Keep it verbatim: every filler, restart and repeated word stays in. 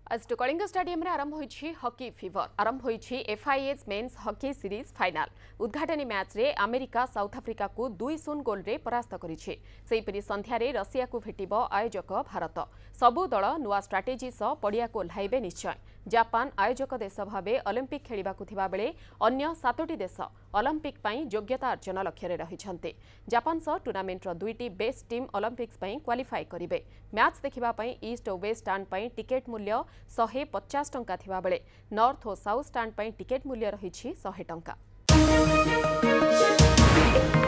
आज कलिंग स्टाडियम रे आरंभ होईछि हॉकी फीवर आरंभ होईछि FIH men's hockey series final उद्घाटनी मैच रे अमेरिका साउथ अफ्रीका को दुई शून्य गोल रे परास्त करिछि। सेहिपरि संध्या रे रशिया को भेटिबो आयोजक भारत। सबु दल नुआ स्ट्राटेजी सह पड़िया को ओह्लाइबे निश्चय। जापान आयोजक देश भावे ओलंपिक खेलिबाकु थिबा बेले अन्य सातोटी देश ओलंपिक पई योग्यता अर्जन लक्ष्य रे रहिछन्ते। जापान सह टूर्नामेंट रो दुईटी बेस्ट टीम ओलंपिक्स पई क्वालिफाई करिवे। मैच देखिबा पई ईस्ट और वेस्ट स्टैंड पई टिकेट मूल्य सौ पचास टंका थिबा बेले नॉर्थ और साउथ स्टैंड पई टिकेट मूल्य रहिछि सौ टंका।